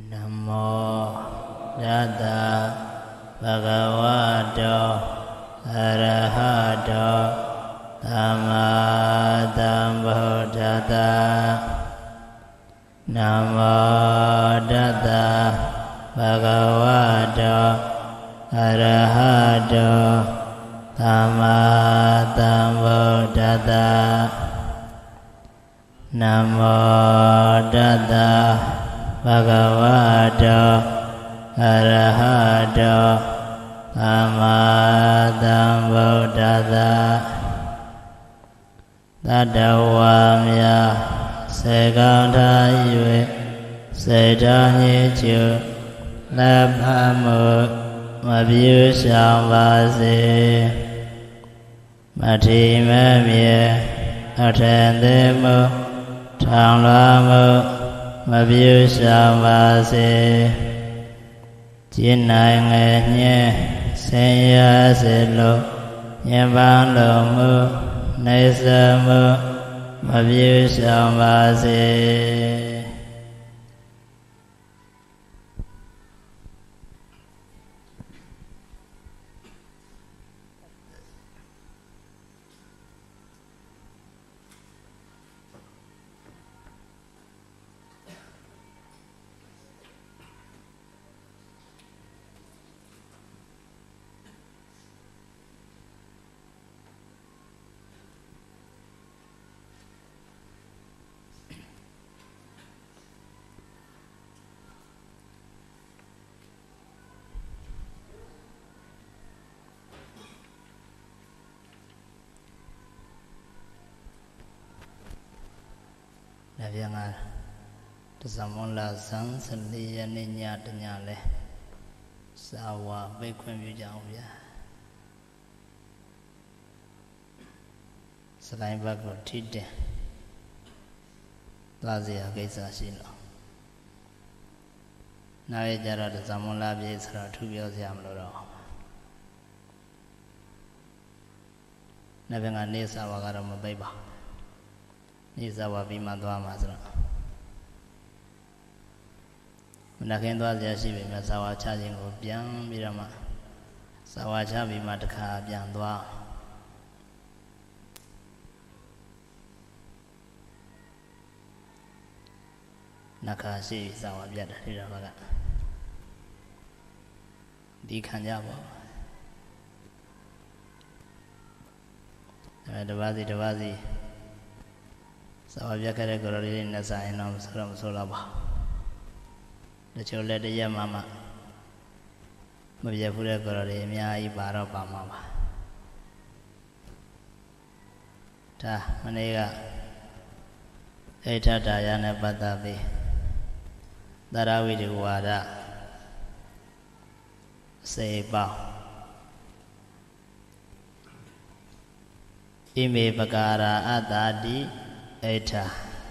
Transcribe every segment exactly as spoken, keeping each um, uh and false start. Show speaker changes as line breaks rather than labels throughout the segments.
Namo Tassa Bhagavato Arahato Samma Sambuddhassa. Namo Tassa Bhagavato Arahato Samma Sambuddhassa. Namo Tassa Bhagavato Arahato Samma Sambuddhassa. Tattva Sekanta Yue Setani Chu Lapamu Mabyu Shambhasi Mati Mamye Atendemu Tanglamu Mabyu Shambhasi Jinai Ngenye Senya Silo Nyambanglomu Nesamu Mabyu Shambhasi. Navyangar Tsamula San Saliya Ninya Tanyale Sawa Bekwem Yujavya Salai Bako Tite Lazia Gaisa Shino Navajara Tsamula Biesra Tubios Yamloro Navyangar Nisa Wagarama Beba Nisawa Bima Dwa Masra Nakin Dwa Yashi Bima Sawa Charging of Biang Birama Sawa Chabi Mataka Biang Dwa Nakashi Sawa Biada Hiravaga Di Kanjabo Davazi Davazi Sawa Biakare Gorori Nasa Inam Saram Solaba The Chola de Yamama Mabiyapura Gorori Mia Ibara Bamama Ta Manega Eta Dayana Badabi Darawi de Wada Seba Ime Bagara Adadi Eta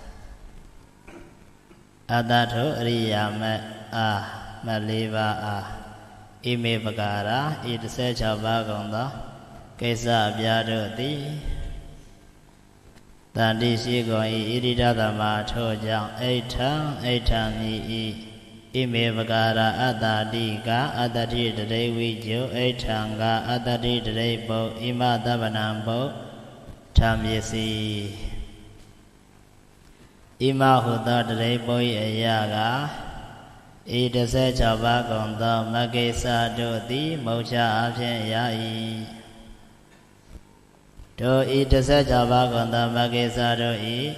Adato Riyame A Maliva A Ime Bagara Idse Chabaganda Kesa Biado Di Tandi Shigoi Irida Dama Tojang Eta Eta Ni Ime Bagara Adadiga Adadi Dewi Jo Etanga Adadi Debo Ima Dabanambo Tamyesi Ima Huda Debo Ayaga Idase Chabaganda Magesa Dodi Mocha Abshen Yai Do Idase Chabaganda Magesa Doi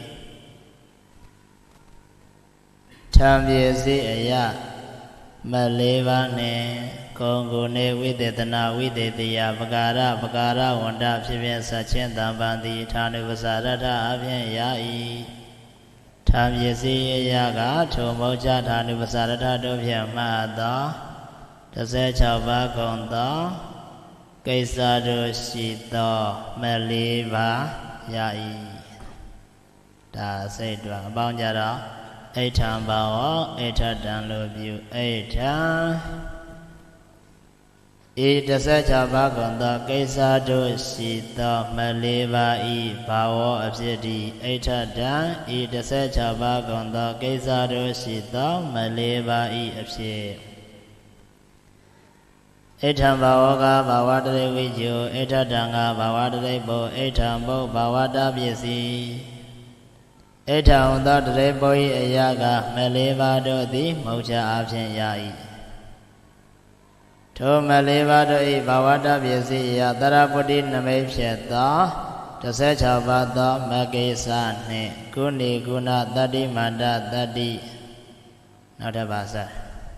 Tamyesi Aya Maleva Ne Kongo Ne Videtana Videtia Bagara Bagara Wanda Pibian Sachin Dambandi Tanu Vasarata Abyan Yai Tamyesi Yaga Tomoja Tanu Vasarata Dobya Mada Tase Chabaganda Kaisado Shito Maleva Yai Da Saidwa Banjara Eitan Bawa, Eta Dan Lobu, Eta ဤတစ်ဆက်ချပါကုန်သောကိစ္စတို့ရှိသောမလေးပါဤဘာဝအဖြစ်သည်အိဋ္ဌတံဤတစ်ဆက်ချပါကုန်သောကိစ္စတို့ရှိသောမလေးပါဤအဖြစ်ဣဋ္ဌံဘာဝကဘာဝတရိဝိကျိုဣဋ္ဌတံကဘာဝတရိပုဣဋ္ဌံဘုဘာဝတပစ္စည်းဣဋ္ဌံသောတရိပု၏အရာကမလေးပါတို့သည်မௌချအဖြစ်ရ၏ထိုမလေးပါတို့၏ဘာဝတပစ္စည်းအရာတရပုတ္တိနမိတ်ဖြစ်သောတစ်ဆက်၆ပါးသောမကိစ္စနှင့်ကုဏီကုဏတတ္တိမန္တတတ္တိနောက်တစ်ပါးစ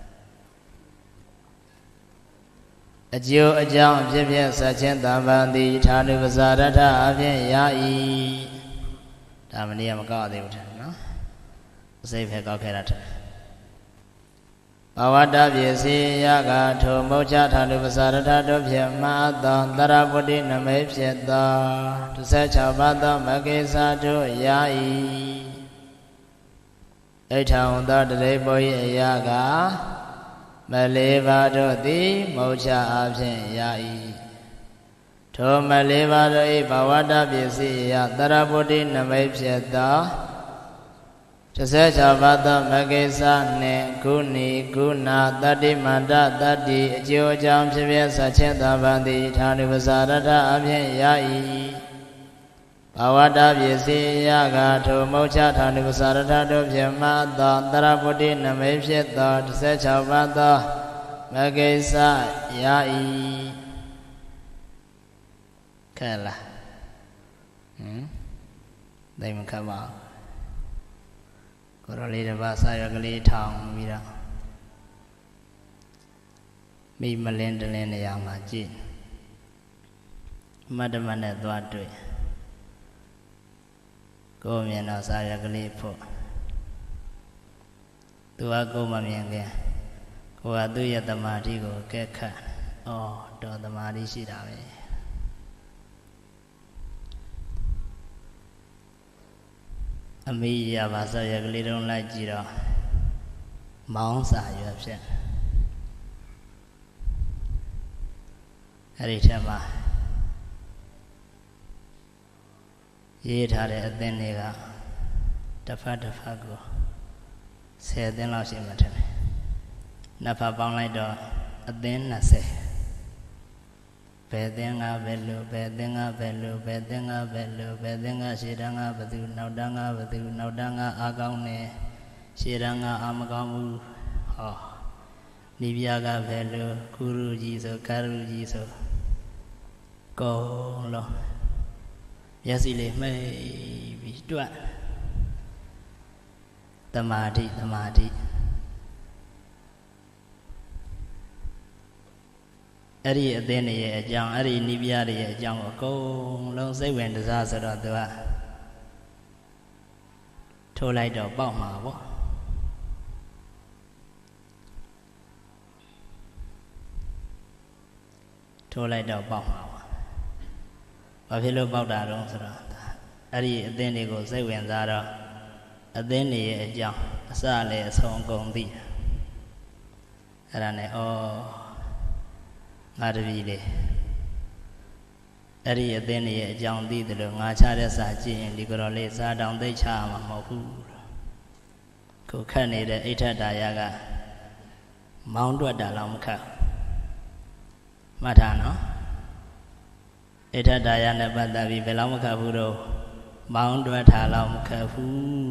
အကျိုးအကြောင်းအဖြစ်ဖြင့်ဆက်ချင်းတံပံသည်ဌာနုပဇာရထအဖြင့်ရ၏ဒါမနည်းမကောက်သေးဘူးတဲ့နော်အစိတ်ပဲကောက်ခဲ့တာတဲ့ဘာဝတပစ္စည်းရကထိုမௌချဌာနုပဇာရထတို့ဖြင့်မှသောတရပုတ္တိနမိတ်ဖြစ်သောတစ်ဆက်၆ပါးသောမကိစ္စတို့ရ၏အိဋ္ဌံသောတရိပု၏အရာကမလေးပါတို့သည်မௌချအဖြင့်ရ၏ထိုမလေးပါတို့၏ဘာဝတပစ္စည်းအရာတရပုတ္တိနမိတ်ဖြစ်သောတစ်ဆက်၆ပါးသောမကိစ္စနှင့်ကုဏီကုဏတတ္တိမန္တတတ္တိအကျိုးအကြောင်းဖြစ်ဖြစ်ဆက်ချင်းတံပံသည်ဌာနုပဇာရထအဖြင့်ရ၏ဘာဝတပစ္စည်းအရာကထိုမௌချဌာနုပဇာရထတို့ဖြင့်မှသောတရပုတ္တိနမိတ်ဖြစ်သောတစ်ဆက်၆ပါးသောမကိစ္စရ၏ခက်လားဟင်သိမခက်ပါကိုယ်တော်လေးတစ်ပါးစာရွက်ကလေးထောင်ပြီးတော့မိမလင်းတလင်းနေရာမှာကြည့်မတ္တမနဲ့သွားတွေ့ကိုယ်မြင်တော့စာရွက်ကလေးဖို့သူကကိုယ်မမြင်ခင်ကိုယ်ကသူ့ရဲ့တမာတိကိုကဲခတ်ဩတော်တမာတိရှိတာပဲအမေရပါစာရွက်ကလေးတုံးလိုက်ကြည့်တော့မောင်းစာရွက်ဖြစ်အဲ့ဒီထက်မှာရေးထားတဲ့အသင်းတွေကတစ်ဖက်တစ်ဖက်ကိုဆယ်သင်းလောက်ရှိမှထင်တယ်နှစ်ဖက်ပေါင်းလိုက်တော့အသင်း၂၀ဘယ်သင်းကဘယ်လိုဘယ်သင်းကဘယ်လိုဘယ်သင်းကဘယ်လိုဘယ်သင်းကရှေ့တန်းကဘသူနောက်တန်းကဘသူနောက်တန်းကအာကောင်းနေရှေ့တန်းကအာမကောင်းဘူးဟောနိဗျာကဘယ်လိုကုရုကြီးဆိုကာရုကြီးဆိုကောလုံးမျက်စိလေးမှိတ်ပြီးတွတ်တမာတိတမာတိအဲ့ဒီအသင်းတွေရဲ့အကြောင်းအဲ့ဒီနိဗျာတွေရဲ့အကြောင်းကိုအကုန်လုံးစိတ်ဝင်စားဆိုတော့သူကထိုးလိုက်တော့ပေါက်မှာပေါ့ထိုးလိုက်တော့ပေါက်မှာပေါ့ဘာဖြစ်လို့ပေါက်တာတော့ဆိုတော့အဲ့ဒီအသင်းတွေကိုစိတ်ဝင်စားတော့အသင်းတွေရဲ့အကြောင်းအစလည်းအဆုံးကုန်သိအဲ့ဒါနဲ့ဩငါတပည့်လေအဲ့ဒီအသင်းရဲ့အကြောင်းသိတယ်လို့ငါချတဲ့စာကြည့်ရင်ဒီကြော်လေးစာတောင်သိချမှာမဟုတ်ဘူးခုခတ်နေတဲ့အိဋ္ဌတာယကမောင်းတွက်တာလောက်မခတ်မှတ်ထားနော်အိဋ္ဌတာယနဲ့ပတ်သက်ပြီးဘယ်လောက်မခတ်ဘူးတော့မောင်းတွက်တာလောက်မခတ်ဘူး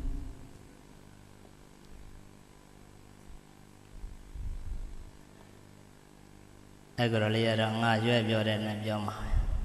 အဲ့ကြော်လေးရတော့ငါရွက်ပြောတဲ့နဲ့ပြောမှာ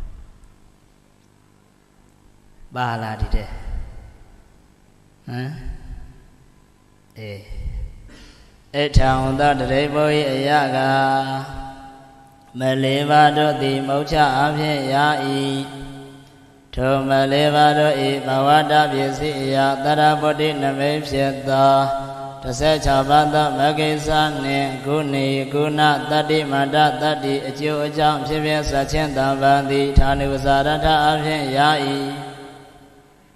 ပါလာဒီတဲ့ဟမ်အေးအထောင်သောတရိပု၏အရာကမလေးပါတို့သည်မௌချအဖြင့်ရ၏ထိုမလေးပါတို့၏ဘဝတပစ္စည်းအရာတရပုတ္တိနမိတ်ဖြစ်သောတစ်ဆက်၆ပါးသောမကိစ္စနှင့်ကုဏီကုဏတတ္တိမန္တတတ္တိအကျိုးအကြောင်းဖြစ်ဖြစ်ဆက်ချင်းတံပံသည်ဌာနုပဇာရထအဖြင့်ရ၏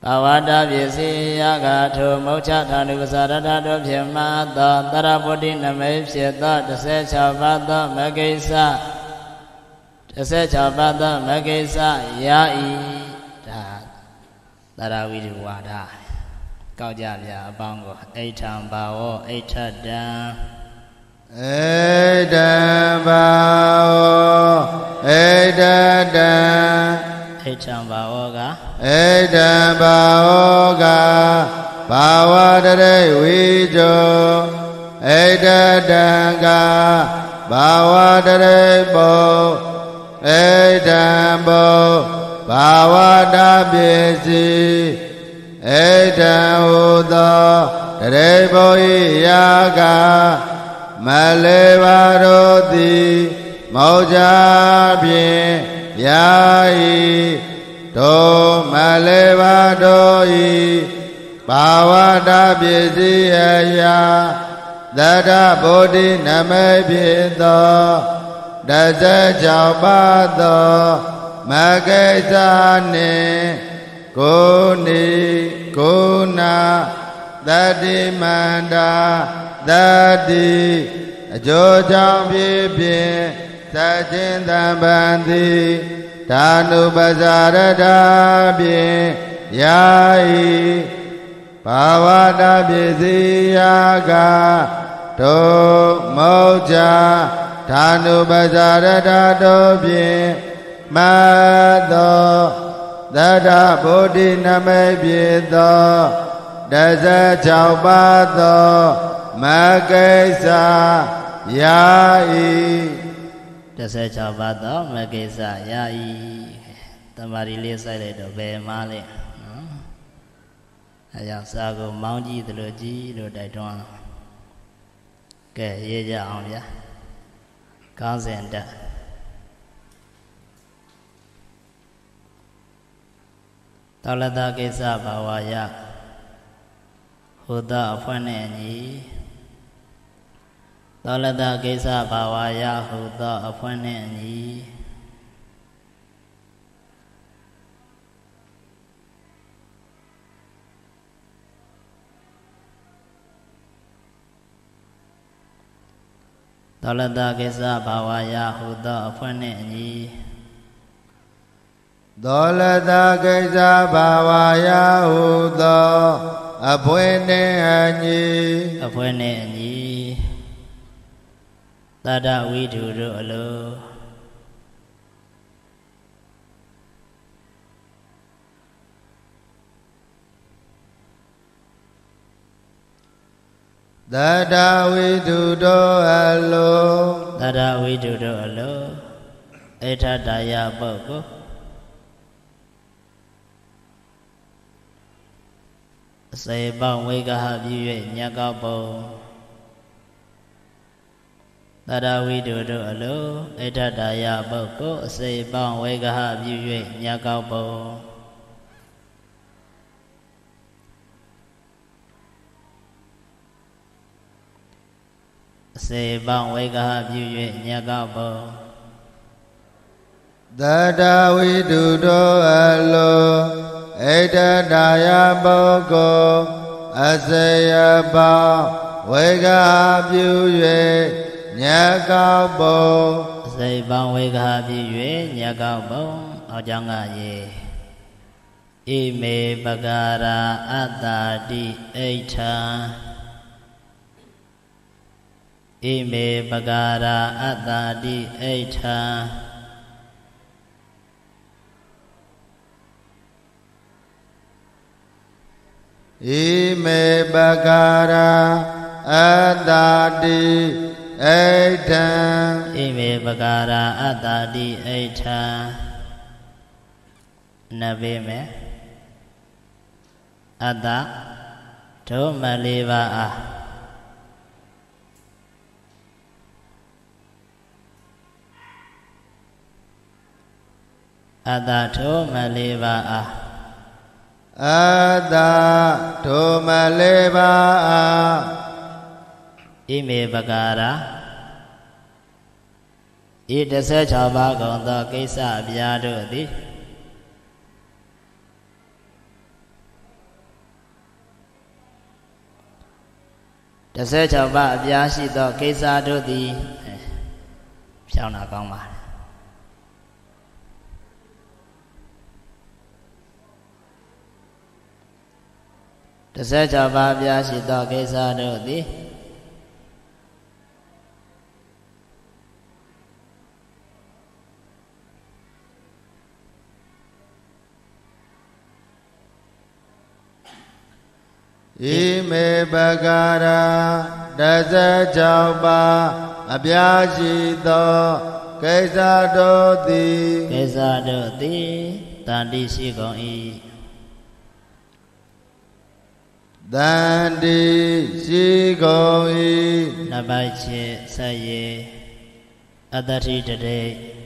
ဘာဝတာပစ္စည်းယကထိုမောချထာနုပစာရထတို့ဖြင့်မှသောတရဗုဒ္ဓနမိတ်ဖြစ်သောတစ်ဆယ်ခြောက်ပါးသောမဂ္ဂိစ္စတစ်ဆယ်ခြောက်ပါးသောမဂ္ဂိစ္စယာဤဒါသရဝိဓဝါဒကောက်ကြဗျာအပေါင်းကိုအိဋ္ဌံဘာဝအိဋ္ဌတံ
အိဋ္ဌံဘာဝအိဋ္ဌတံ
အိဋ္ဌံဘာဝက
အိဋ္ဌံဘာဝကဘာဝတရေဝိဇောအိဋ္ဌတံကဘာဝတရေဘောအိဋ္ဌံဘောဘာဝတပစ္စည်းအိဋ္ဌံဟူသောတရေဘောဤယာကမလေးပါတို့သည်မောကြဖြင့်ယာဤတို့မလေးပါတို့ဤဘာဝတပစ္စည်းအရာသတ္တဗုဒ္ဓနမိတ်ဖြစ်သောတစ်ဆယ်ခြောက်ပါးသောမဂ္ဂိစ္စနှင့်ကိုနိကိုနာသတ္တိမန္တာသတ္တိအကျိုးကြောင့်ဖြစ်ဖြင့်သတ်ခြင်းတံပံသည်ဓာနုပဇာရထဖြင့်ယာဤဘာဝတပစ္စည်းယာကတို့မောချဓာနုပဇာရထတို့ဖြင့်မသောသတ္တဗုဒ္ဓနမိတ်ဖြစ်သောတစ်ဆယ်ခြောက်ပါးသောမဂ္ဂိစ္စယာဤ
တစ်ဆယ်ခြောက်ပါးသောမဂ္ဂိစ္စယာဤတမာရီလေးစိုက်လိုက်တော့ဘယ်မှာလဲနော်အဲကြောင့်စာကိုမောင်းကြည့်သလိုကြည့်လို့တိုက်တွန်းကဲရေးကြအောင်ဗျာကောင်းစဉ်တက်တောလတကိစ္စဘာဝယဟူသောအဖွင့်နှင့်အညီတောလတကိစ္စဘာဝယဟူသောအဖွင့်နှင့်အညီတောလတကိစ္စဘာဝယဟူသောအဖွင့်နှင့်အညီ
သောလတကိစ္စဘာဝယဟုသောအဖွင့်နှင့်အညီ
အဖွင့်နှင့်အညီသတ္တဝိဓုတို့အလို
သတ္တဝိဓုတို့အလို
သတ္တဝိဓုတို့အလိုအိဋ္ဌတယပုဂ္ဂိုလ်အစေပေါင်းဝိကဟပြု၍ညကောက်ပုံသတ္တဝိဓုတို့အလိုအိဋ္ဌတယပုဂ္ဂိုလ်အစေပေါင်းဝိကဟပြု၍ညကောက်ပုံအစေပေါင်းဝိကဟပြု၍ညကောက်ပုံ
သတ္တဝိဓုတို့အလိုဣဋ္ဌတာယပုဂ္ဂိုလ်အစေယပေါင်းဝေကပြု၍ညကောက်ပုံ
အစေပေါင်းဝေကပြု၍ညကောက်ပုံအောက်ကြောင်းကရေဣမေပကာရာအတ္တာတိဣဋ္ဌံဣမေပကာရာအတ္တာတိဣဋ္ဌံ
ဣမေပကာရာအတ္တာတိဣဋ္ဌံ
ဣမေပကာရာအတ္တာတိဣဋ္ဌံနဘေမေအတ္တဒုမလေးပါအားအတ္တဒုမလေးပါအား
အတ္တဒုမလေးပါအား
ဣမေပကာရာဤတစ်ဆယ်ခြောက်ပါးကုန်သောကိစ္စအပြားတို့သည်တဆယ်ခြောက်ပါးအပြားရှိသောကိစ္စတို့သည်ဖြောင်းတာကောင်းပါတဆယ်ခြောက်ပါးအပြားရှိသောကိစ္စတို့သည်
ဣမေပကာရာတဇခြောက်ပါးအပြားရှိသောကိစ္စတို့သည်
ကိစ္စတို့သည်တန်တိရှိကုန်၏
တန်တိရှိကုန်၏
နဘိုက်ချေဆက်ရေအတ္တိတရေ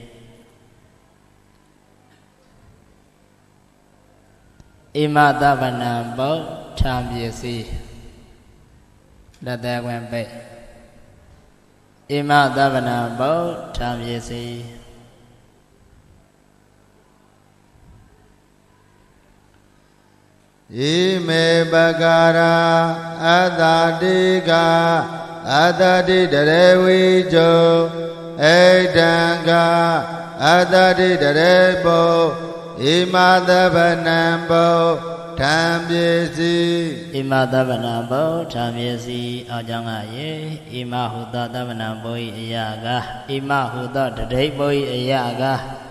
ဣမသဗ္ဗနံဗုဒ္ဓံပစ္စည်းလက်သေးဝင်ပိတ်ဣမသဗ္ဗနံဗုဒ္ဓံပစ္စည်း
ဣမေပကာရာအတ္တိကအတ္တိတရေဝိဇောဣဒံကအတ္တိတရေဘောဣမသဗ္ဗနံဘောဓမ္ပစ္စည်း
ဣမသဗ္ဗနံဘောဓမ္ပစ္စည်းအောကြောင့်ကရေဣမဟုသောသဗ္ဗနံဘောဤအယကဣမဟုသောတတိဘောဤအယက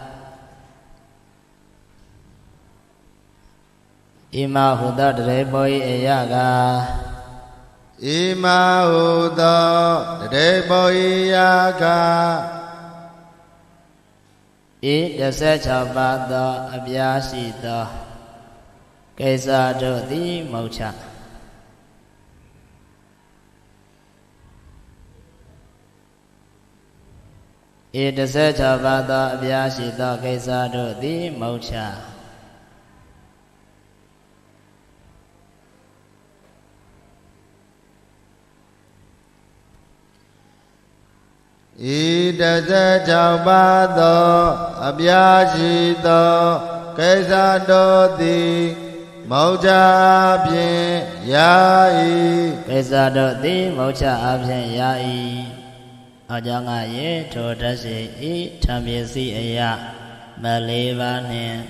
ဣမဟုသောတရေဘောဤအယက
ဣမဟုသောတရေဘောဤယက
ဤတဆယ်ခြောက်ပါးသောအပြားရှိသောကိစ္စတို့သည်မုတ်ချဤတဆယ်ခြောက်ပါးသောအပြားရှိသောကိစ္စတို့သည်မုတ်ချ
ဤတဇခြောက်ပါးသောအပြားရှိသောကိစ္စတို့သည်မုတ်ချအဖြင့်ယာ၏
ကိစ္စတို့သည်မုတ်ချအဖြင့်ယာ၏အကြောင်းကရေထိုတတ်ရှိဤထံပစ္စည်းအယမလေးပါးနှင့်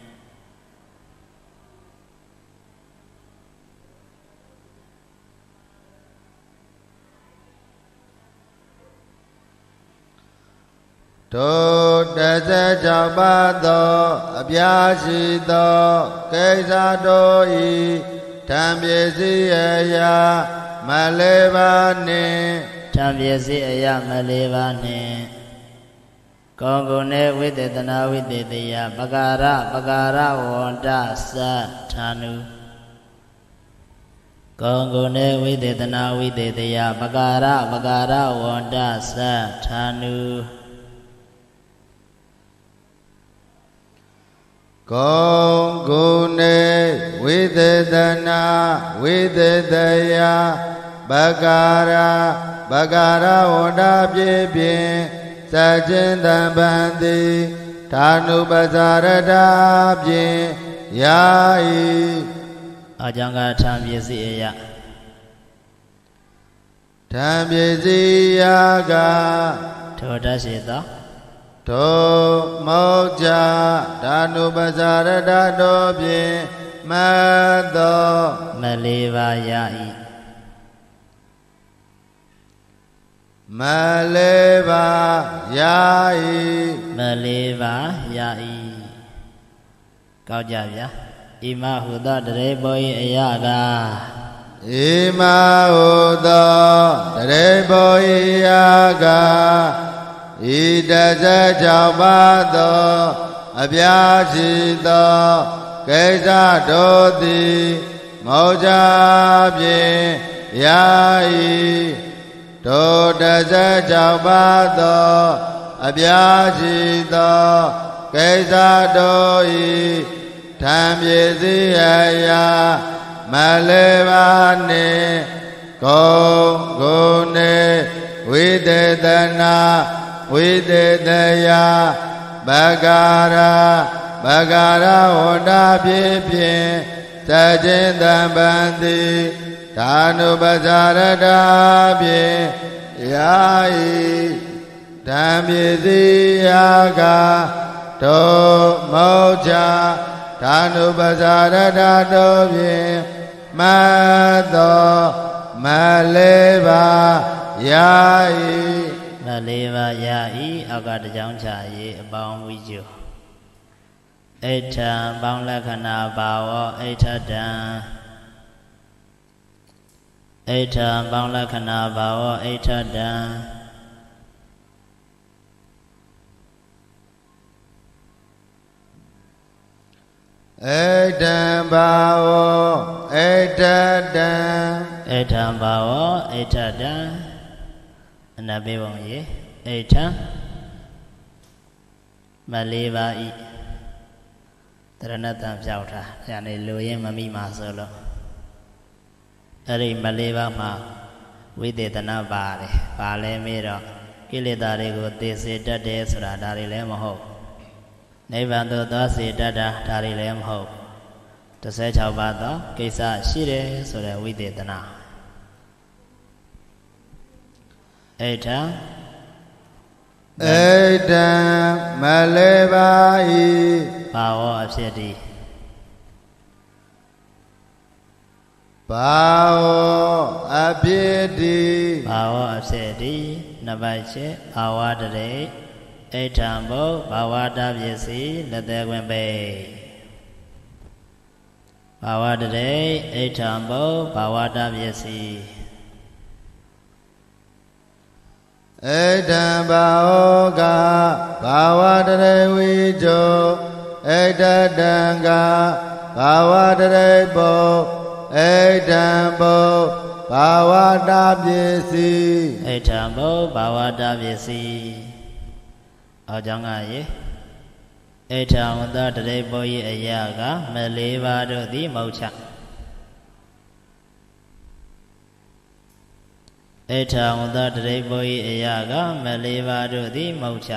ထိုတဇခြောက်ပါးသောအပြားရှိသောကိစ္စတို့၏ထံပစ္စည်းအယမလေးပါးနှင့်
ထံပစ္စည်းအယမလေးပါးနှင့်ကောကုဏေဝိသေသနာဝိသေတယပကာရပကာရဝန္တသဌာနုကောကုဏေဝိသေသနာဝိသေတယပကာရပကာရဝန္တသဌာနု
ကောကုဏေဝိသေသနာဝိသေတယပကာရပကာရဝန္တပြေဖြင့်စัจจิတံပံတိဌာနုပဇာရတဖြင့်ယာ၏
အကြောင်းကထံပစ္စည်းအယ
ထံပစ္စည်းယာက
ထိုတတ်ရှိသော
ထိုမောကြဓာနုပဇာရတတော်ဖြင့်မတ်သော
မလေးပါးယာ၏
မလေးပါးယာ
၏မလေးပါးယာ၏ကောက်ကြဗျာဣမဟုသောတရေဘော၏အယက
ဣမဟုသောတရေဘော၏အယကဤတဇခြောက်ပါးသောအပြားရှိသောကိစ္စတို့သည်မောချဖြင့်ယာ၏ထိုတဇခြောက်ပါးသောအပြားရှိသောကိစ္စတို့၏ထံပစ္စည်းအယမလေးပါးနှင့်ကောကုဏေဝိသေသနာဝိသေတယပကာရပကာရဝန္တပြေဖြင့်စัจจิတံပံတိဌဓာနုပဇာရတာဖြင့်ယာဤဓမ္မေစီယာကတောမောချာဓာနုပဇာရတာတောဖြင့်မတ်သောမလေးပါယာဤ
မလေးပါယာဤအောက်ကတကြောင်ချရေအပေါင်းဝိကျိုအိဋ္ဌံပေါင်းလက္ခဏာဘာဝအိဋ္ဌတံအိဋ္ဌံပေါင်းလက္ခဏာဘာဝအိဋ္ဌတံ
အိဋ္ဌံဘာဝအိဋ္ဌတံ
အိဋ္ဌံဘာဝအိဋ္ဌတံအနာပေးပုံရေအိဋ္ဌံမလေးပါဤတရဏတံပြောက်ထားညာနေလူရင်းမမိမှာဆိုလို့အဲ့ဒီမလေးပါမှာဝိသေသနာပါတယ်ပါလဲမေးတော့ကိလေသာတွေကိုသိစေတတ်တယ်ဆိုတာဒါတွေလည်းမဟုတ်နိဗ္ဗာန်သို့သွားစေတတ်တာဒါတွေလည်းမဟုတ်16ပါးသောကိစ္စရှိတယ်ဆိုတဲ့ဝိသေသနာအိဋ္ဌံ
အိဋ္ဌံမလေးပါဤ
ဘာဝအဖြစ်တည်း
ဘာဝအဖြစ်တည်း
ဘာဝအဖြစ်တည်းနှစ်ပိုက်ချက်ဘာဝတရေအိဋ္ဌံဘုဘာဝတပစ္စည်းလက်သေးခွင်ပေဘာဝတရေအိဋ္ဌံဘုဘာဝတပစ္စည်း
အိဋ္ဌံဘာဝကဘာဝတရေဝိဇောအိဋ္ဌတံကဘာဝတရေဘောအိဋ္ဌံဘောဘာဝတပစ္စည်း
အိဋ္ဌံဘောဘာဝတပစ္စည်းအောကြောင့်ကရေအိဋ္ဌံဝတ္တတရေဘောဤအရာကမလေးပါးတို့သည်မဟုတ်ချအိဋ္ဌံဝတ္တတရေဘောဤအရာကမလေးပါးတို့သည်မဟုတ်ချ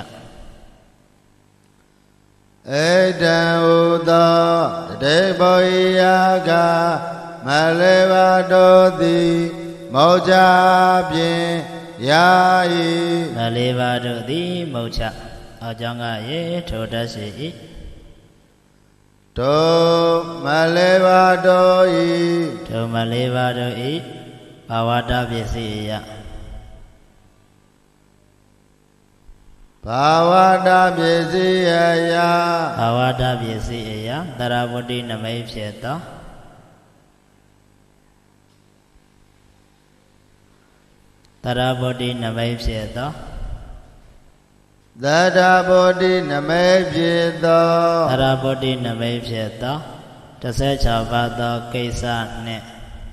အိဋ္ဌံဝတ္တတရေဘောဤအရာကမလေးပါးတို့သည်မဟုတ်ချဖြင့်ယာဤ
မလေးပါးတို့သည်မဟုတ်ချအကြောင်းကရေထိုတတ်ရှိ၏
ထိုမလေးပါးတို့ဤ
ထိုမလေးပါးတို့ဤဘာဝတပစ္စည်းယ
ဘာဝတပစ္စည်းယ
ဘာဝတပစ္စည်းယတရဝတိနမိတ်ဖြစ်သောတရဝတိနမိတ်ဖြစ်သော
သတ္တဗောဓိနမေဖြစ်သော
သရဗောဓိနမေဖြစ်သော16ပါးသောကိစ္စနှင့်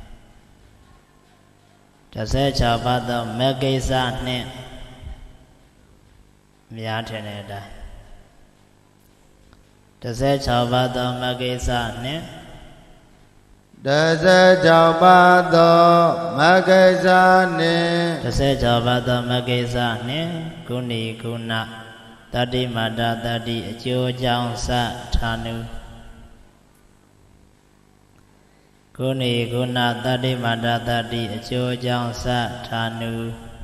16ပါးသောမကိစ္စနှင့်များထင်တဲ့အတိုင်း16ပါးသောမကိစ္စနှင့်
16ပါးသောမကိစ္စနှင့်
16ပါးသောမကိစ္စနှင့်ကုဏီကုဏတတ္တိမတ္တတတ္တိအကျိုးအကြောင်းစထာနုကုဏီကုဏတတ္တိမတ္တတတ္တိအကျိုးအကြောင်းစထာနု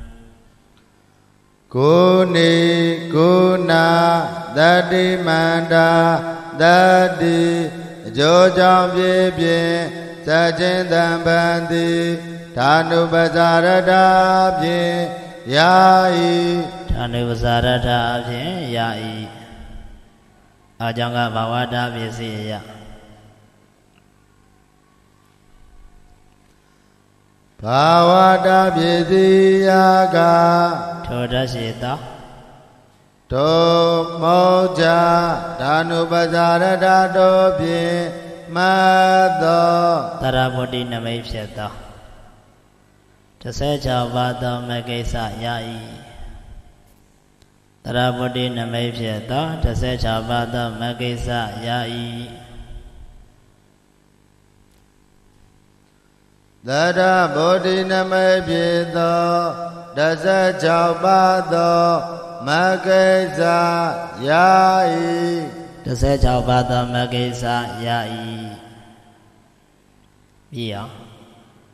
ကုဏီကုဏတတ္တိမတ္တတတ္တိအကျိုးအကြောင်းဖြစ်ဖြင့်သခြင်းတံပန္တိဓာနုပဇာရတာဖြင့်ယာဤ
ဓာနုပဇာရတာဖြင့်ယာဤအကြောင်းကဘာဝတပစ္စည်းယ
ဘာဝတပစ္စည်းယက
ထိုတရှိသော
တောမောဇာဓာနုပဇာရတာတို့ဖြင့်မတ်သော
တရဗောဓိနမိတ်ဖြစ်သော16ပါးသောမကိစ္စယာဤတရဗောဓိနမိတ်ဖြစ်သော16ပါးသောမကိစ္စယာဤ
သတ္တဗောဓိနမိတ်ဖြစ်သော16ပါးသောမကိစ္စယာဤ
16ပါးသောမကိစ္စယာဤပြီးအောင်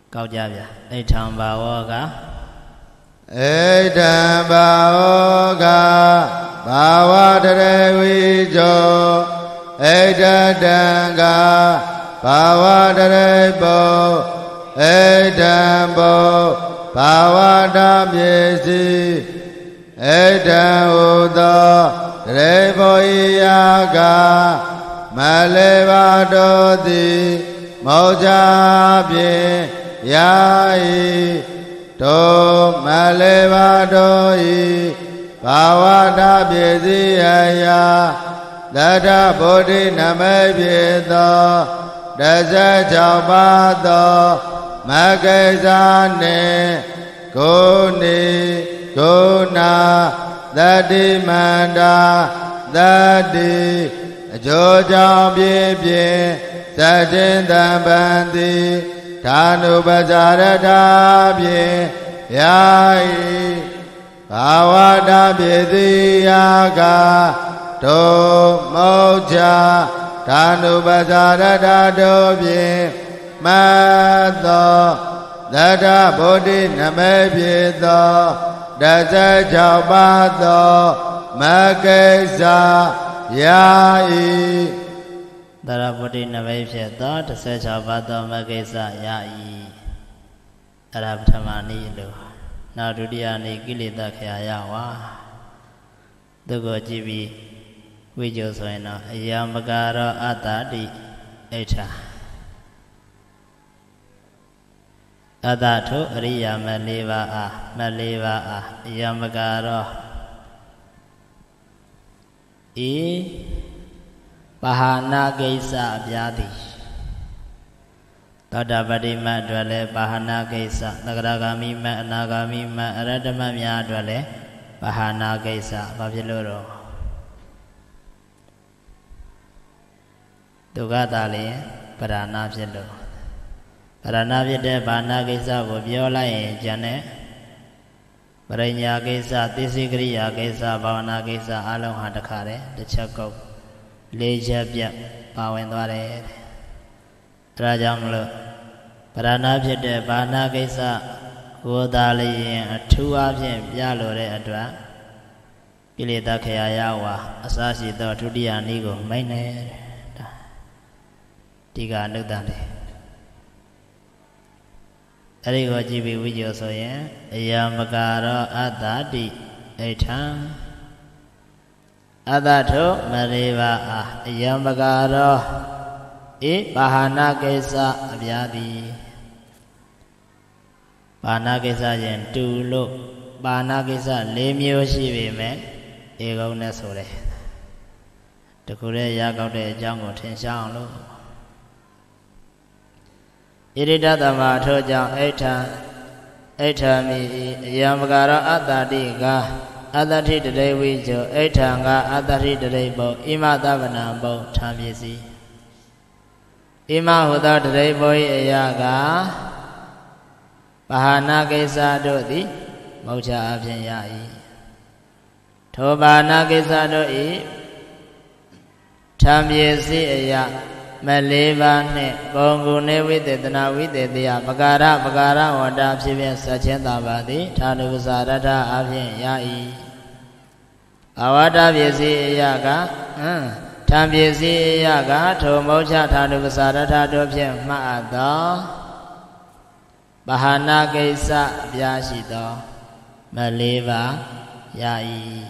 ကောက်ကြဗျာအိဋ္ဌံဘာဝက
ဣဒံဘာဝကဘာဝတရေဝိဇောဣဒတံကဘာဝတရေဘောဣဒံဘောဘာဝတပြေစီဣဒံဟုသောတရေဘောဤယာကမလေးပါတော်သည်မောဇာဖြင့်ယာဤတောမလေးပါတော်ဤဘာဝတာပြေစီအယာသတ္တဗုဒ္ဓနမေပြေသောတဇ၆ပါးသောမဂ္ဂိဇာနှင့်ကိုနေကိုနာသတ္တိမန္တာသတ္တိအကျိုးကြောင့်ပြည့်ပြည့်သတ္တင်တံပန္တိဌာနုပဇာရတာဖြင့်ယာဤဘာဝတာပြေတိယာကတောမောဇာဌာနုပဇာရတာတို့ဖြင့်မတ်သောသတ္တဗုဒ္ဓနမေပြေသောတဇ၆ပါးသောမဂ္ဂိဇာယာဤ
သတ္တဗုဒ္ဓနမေဖြစ်သောတဇ၆ပါးသောမဂ္ဂိဇာယာဤအရပထမနည်းလို့နောက်ဒုတိယနည်းကိလေသာခရာယဝါသူကိုကြည့်ပြီးဝိဇ္ဇောဆိုရင်တော့အယံပကာရောအတ္တတိအိဋ္ဌာအတ္တထုအရိယာမလေးပါးအားမလေးပါးအားအယံပကာရောဤပဟာနာကိစ္စအပြားသည်သောတာပတိမတ်အတွက်လည်းပဟာနာကိစ္စသဂရဂါမိမတ်အနာဂါမိမတ်အရဟတမတ်များအတွက်လည်းပဟာနာကိစ္စဘာဖြစ်လို့တော့ဒုက္ခတာလည်းပရဏဖြစ်လို့ပရဏဖြစ်တဲ့ဘာနာကိစ္စကိုပြောလိုက်ရင်ကျန်တဲ့ပရိညာကိစ္စသိစိကရိယာကိစ္စဘာဝနာကိစ္စအလုံးဟာတခါတည်းတစ်ချက်ကုတ်လေးချက်ပြတ်ပါဝင်သွားတယ်အဲဒါကြောင့်မလို့ပရဏဖြစ်တဲ့ဘာနာကိစ္စကိုသာလျင်အထူးအဖြင့်ပြလိုတဲ့အတွက်ကိလေသာခရာယဝါအစရှိသောဒုတိယနည်းကိုမိတ်နေဒါဒီကအနုတ္တတယ်အဲဒီကိုကြည့်ပြီးဝိဇ္ဇောဆိုရင်အယံပကာရောအတ္တတိအိဋ္ဌံအတ္တထုမရေပါအားအယံပကာရောဤပါဟနာကိစ္စအပြာသည်ပါဏကိစ္စရင်တူလို့ပါဏကိစ္စ၄မျိုးရှိပေမဲ့ဧကုံနဲ့ဆိုတယ်တခုတည်းရကောက်တဲ့အကြောင်းကိုထင်ရှားအောင်လို့ဣရိဒသမအထောကြောင့်အိဋ္ဌံအိဋ္ဌာမိအယံပကာရောအတ္တတိကအတ္တထိတရေဝိဇောအိဋ္ဌံကအတ္တထိတရေဘောဣမသဗ္ဗနံဘောထံပစ္စည်းဣမဟုသောတရေဘော၏အရာကပဟာနာကိစ္စတို့သည်မောချအဖြင့်ရ၏ထိုပဟာနာကိစ္စတို့၏ထံပစ္စည်းအရာမလေးပါးနှင့်ဂုံကုနေဝိသေသနာဝိသေတယပကာရပကာရဝတ္တဖြစ်ဖြင့်ဆက်ချင်းသာပါသည်ထာနုပ္ပစာရထအဖြင့်ရ၏အဝတ္တပစ္စည်းအရာကဟမ်ထံပစ္စည်းအရာကထိုမောချထာနုပ္ပစာရထတို့ဖြင့်မှတ်အပ်သောပဟာနာကိစ္စအပြားရှိသောမလေးပါးရ၏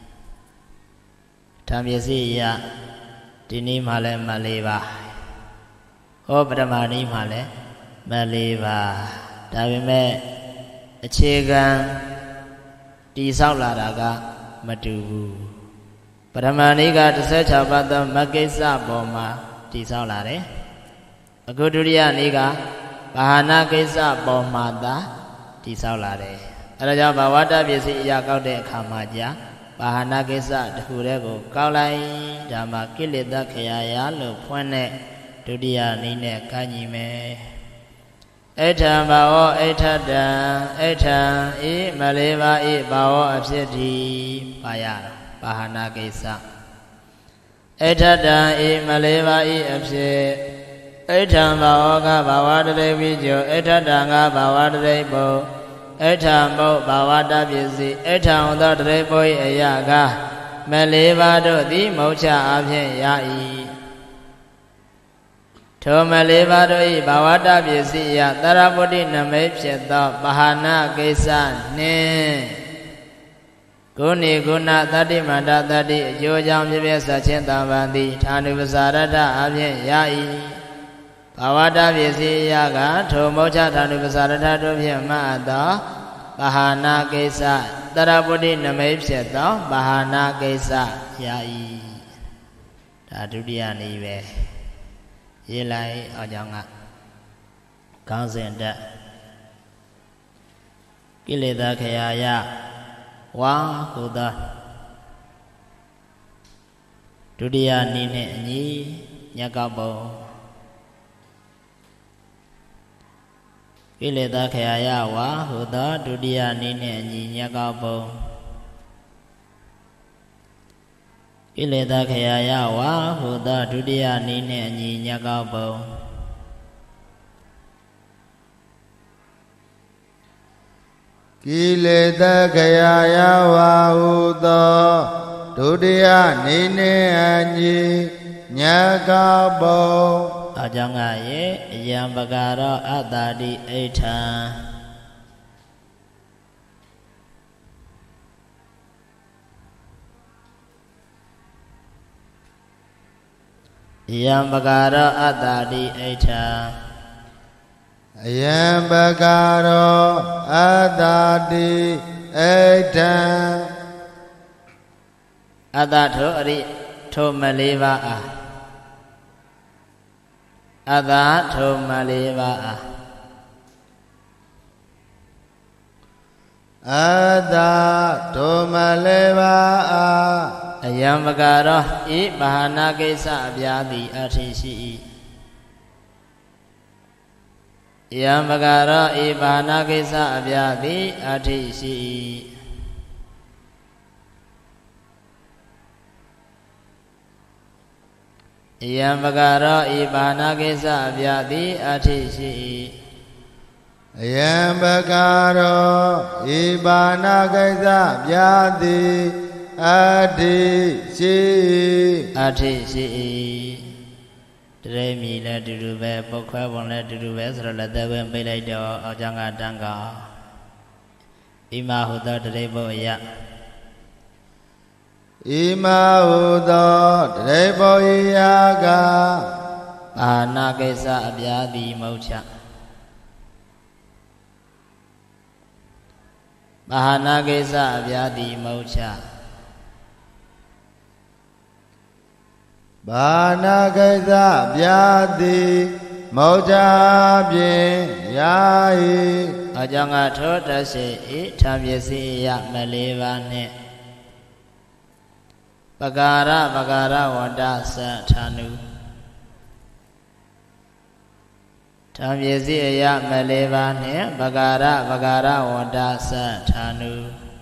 ထံပစ္စည်းအရာဒီနည်းမှလည်းမလေးပါဟောပထမနည်းမှလည်းမလေးပါဒါပေမဲ့အခြေခံတည်ဆောက်လာတာကမတူဘူးပထမနည်းက၁၆ပါးသောမဂ္ဂိစ္စပေါ်မှာတည်ဆောက်လာတယ်အခုဒုတိယနည်းကဘာဟာနာကိစ္စပေါ်မှာသာတည်ဆောက်လာတယ်အဲဒါကြောင့်ဘာဝတ္တပစ္စည်းအရာကောက်တဲ့အခါမှာကြာဘာဟာနာကိစ္စတခုတည်းကိုကောက်လိုက်ဒါမှကိလေသာခရာယလို့ဖွင့်တဲ့ဒုတိယနည်းနဲ့ကညီမယ်အိဋ္ဌံဘာဝအိဋ္ဌတံအိဋ္ဌံဤမလေးပါဤဘာဝအဖြစ်ဒီပါရတာဘာဟာနာကိစ္စအိဋ္ဌတံဤမလေးပါဤအဖြစ်ဣထံဘာဝကဘာဝတရေဝိဇောဣထတံကဘာဝတရေဘောဣထံဘုဘာဝတပစ္စည်းဣထံဟောသောတရေဘော၏အရာကမလေးပါးတို့သည်မောချအဖြင့်ရ၏ထိုမလေးပါးတို့၏ဘာဝတပစ္စည်းအရာတရပုတ္တိနမိတ်ဖြစ်သောပဟာနာကိစ္စနှင့်ဂုဏီဂုဏတတ္တိမန္တတတ္တိအကျိုးကြောင့်ဖြစ်ဖြစ်ဆက်ချင်းတံပံသည်ဌာနုပစာရတအဖြင့်ရ၏ဘာဝတပစ္စည်းအရာကထိုမောချဌာနုပစာရတတို့ဖြင့်မှတ်သောပဟာနာကိစ္စတရပုတ္တိနမိတ်ဖြစ်သောပဟာနာကိစ္စရ၏ဒါဒုတိယနည်းပဲရေးလိုက်အောင်ကြောင့်ကခေါင်းစဉ်တက်ကိလေသာခရာယဝါဟုသောဒုတိယနည်းနှင့်အညီညက်ကောက်ပုံကိလေသာခရာယဝါဟုသောဒုတိယနည်းနှင့်အညီညက်ကောက်ပုံကိလေသာခရာယဝါဟုသောဒုတိယနည်းနှင့်အညီညက်ကောက်ပုံ
ကိလေသာခရာယဝါဟုသောဒုတိယနည်းနှင့်အညီညက်ကောက်ပုံ
အကြောင်းကရေအယံပကာရောအတ္တာတိဣဋ္ဌံယံပကာရောအတ္တာတိဣဋ္ဌံ
အယံပကာရောအတ္တာတိဣဋ္ဌံ
အတ္တထိုအရိထိုမလေးပါအားအတ္တထိုမလေးပါအား
အတ္တထိုမလေးပါအား
အယံပကာရောဤဘာဟာနာကိစ္စအပြာသည်အထိရှိ၏ယံပကာရောဤဘာဟာနာကိစ္စအပြာသည်အထိရှိ၏ယံပကာရောဤဘာဟာနာကိစ္စအပြာသည်အထိရှိ၏
အယံပကာရောဤဘာနာကိစ္စပြာသည်အထိရှိ
အထိရှိတရေမီလည်းတူတူပဲပုတ်ခွဲပုံလည်းတူတူပဲဆိုတော့လက်သက်ဝင်ပိတ်လိုက်တော့အောက်ကျမ်းကတန်းကောဣမဟုသောတရေဘုတ်အယ
ဣမဟုသောတရေဘုတ်အယက
ဘာနာကိစ္စအပြာသည်မௌချဘာနာကိစ္စအပြာသည်မௌချ
ဘာနာကိစ္စပြာသည်မောချဖြင့်ယာ၏
အကြောင်းကထိုတရှိဤထံပစ္စည်းရမလေးပါနှင့်ပကာရပကာရဝတ္တသဌာနုထံပစ္စည်းရမလေးပါနှင့်ပကာရပကာရဝတ္တသဌာနု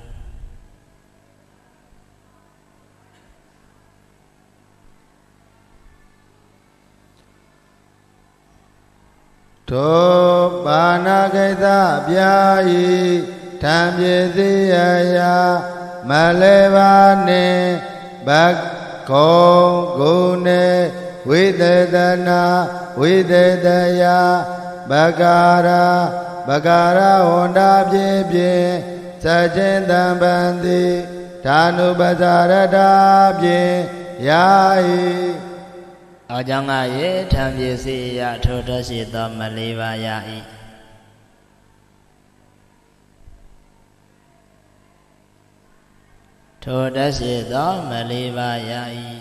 ထိုဘာနာကိစ္စပြာ၏ထံပစ္စည်းအရာမလေးပါနှင့်ဘဂကုံဂုဏေဝိသေသနာဝိသေသယဘဂရာဘဂရာဝန္တာဖြင့်ဖြင့်စခြင်းတံပံသည်ဌာနုပဇာရတာဖြင့်ယာ၏
အကြောင်းကရေထံပစ္စည်းရထိုတရှိသောမလေးပါရ၏ထိုတရှိသောမလေးပါရ၏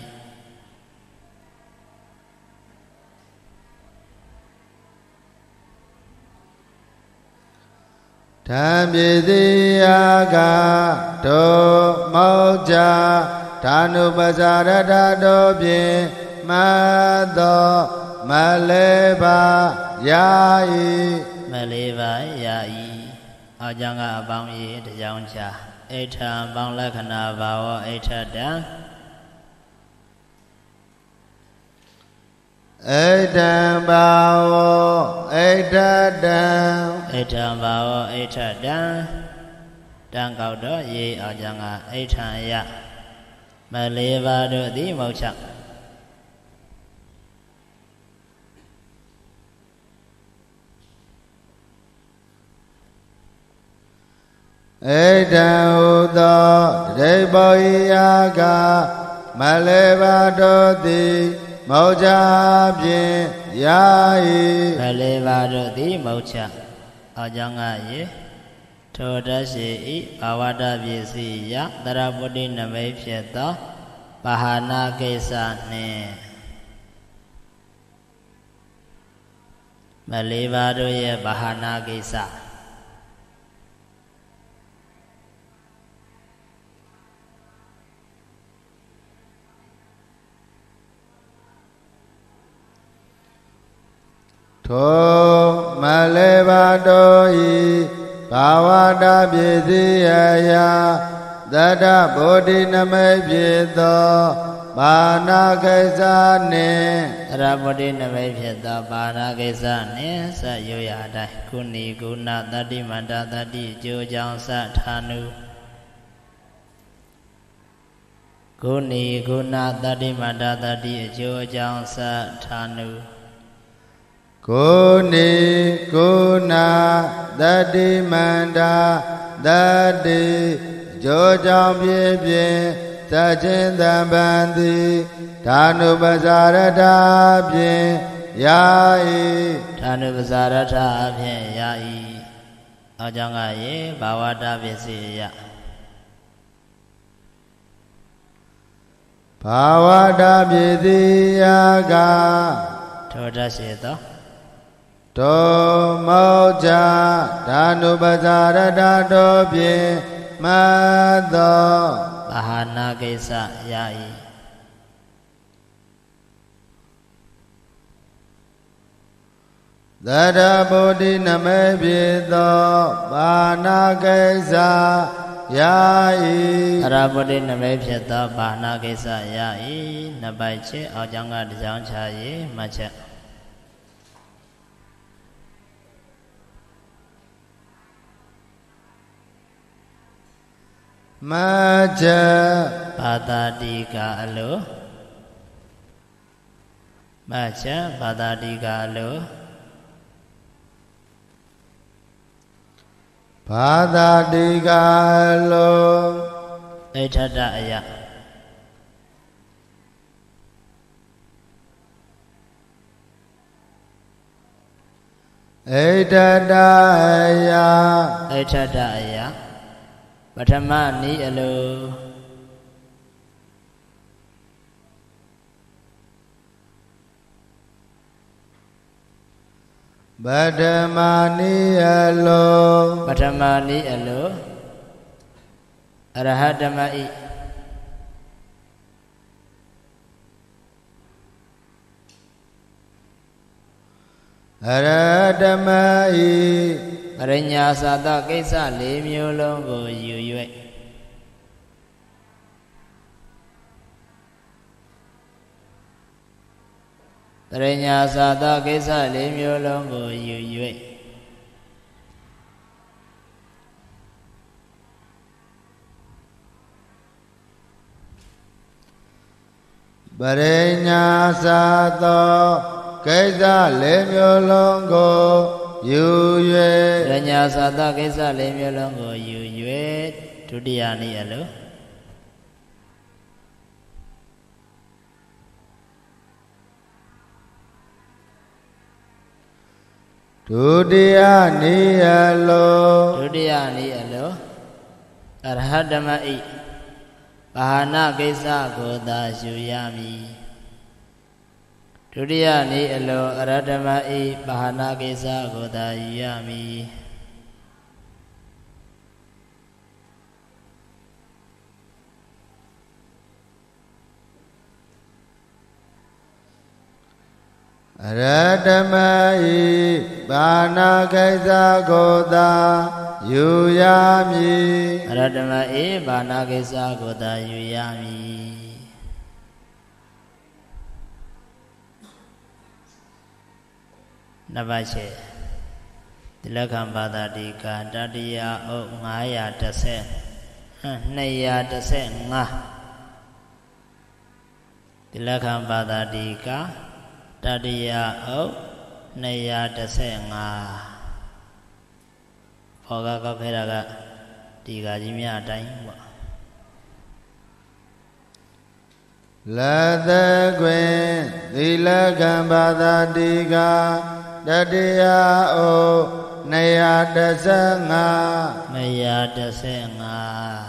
ထံပစ္စည်းရကထိုမောချဌာနုပဇာရတတို့ဖြင့်မသောမလေးပါယာ၏
မလေးပါယာ၏အကြောင်းကအပေါင်း၏တကြောင်ချဣဋ္ဌံပေါင်းလက္ခဏာဘာဝဣဋ္ဌတံ
Aitam Bao Aitadam
Aitam Bao Aitadam Đang cầu đó gì ở chẳng à Aitam ya mà lê ba đôi tí màu sắc
Aitam Uto Đề Boi Aga mà lê ba đôi tí màu cha bien yai
mà lê ba đôi tí màu sắc ở chẳng à gì Thô đá sĩ ý bà vá đá bì sĩ yá Đá ra bồ đi nà mấy phía đó Bà hà na kê sá nè Mà lê ba đôi yé bà hà na kê sá
Thô mà lê ba đôi Bhavada Bhidiyaya Dada Bodhi Name Bhido Bhana Kaisa Ni
Dada Bodhi Name Bhido Bhana Kaisa Ni Sa Yoya Dai Kuni Guna Tati Manda Tati Jo Jang Sa Thanu Kuni Guna Tati Manda Tati Jo Jang Sa Thanu
Kuni Guna Tati Manda Tati Jo Jang Pye Pye Sa Chin Tham Ban Thi Thanu Pasarata Pye Yai
Thanu Pasarata Pye Yai Ở trong ngày Bhavada Bhidiyaya
Bhavada Bhidiyaya
Thô đá sĩ đó
Tô mâu cha Thanu Pasarata Tô Pye Ma Tho
Bahana Kaisa Yai
Dada Bodhi Name Bhido Bhana Kaisa Yai
Dada Bodhi Name Bhido Bhana Kaisa Yai Nà bài chế ở trong ngà dòng cha yi mà chế
Ma cha
Bhata Dika Alo Ma cha Bhata Dika Alo
Bhata Dika Alo
Aithata Aya
Aithata Aya
Aithata Aya Pathama Ni Alo
Pathama Ni Alo
Pathama Ni Alo Arahatamai
Arahatamai
Parinya Sata Kaisa Lê Miêu Long Cô Yu Yuệ Parinya Sata Kaisa Lê Miêu Long Cô Yu Yuệ
Parinya Sata Kaisa Lê Miêu Long Cô Yu Yuệ
Parinya Sata Kaisa Lê Miêu Long Cô Yu Yuệ Dutiya Ni Alo
Dutiya Ni Alo
Dutiya Ni Alo Arahatamai Bahana Kaisa Ko Ta Shu Yami Dutiya Ni Alo Arahatamai Bahana Kaisa Ko Ta Shu Yami
Arahatamai Bahana Kaisa Ko Ta Shu Yami
Arahatamai Bahana Kaisa Ko Ta Shu Yami နှစ်ပါးရှိတိလက္ခဏဘာသာတိကတတိယအုပ်ငါးရာတစ်ဆယ်နှစ်ရာတစ်ဆယ်ငါးတိလက္ခဏဘာသာတိကတတိယအုပ်နှစ်ရာတစ်ဆယ်ငါးဘောကကောက်ခဲတာကဒီကကြီးများအတိုင်းပေါ့
လက်သက်ကွင်သီလကံဘာသာတိကတတိယအိုနှစ်ရာတစ်ဆယ်ငါး
နှစ်ရာတစ်ဆယ်ငါး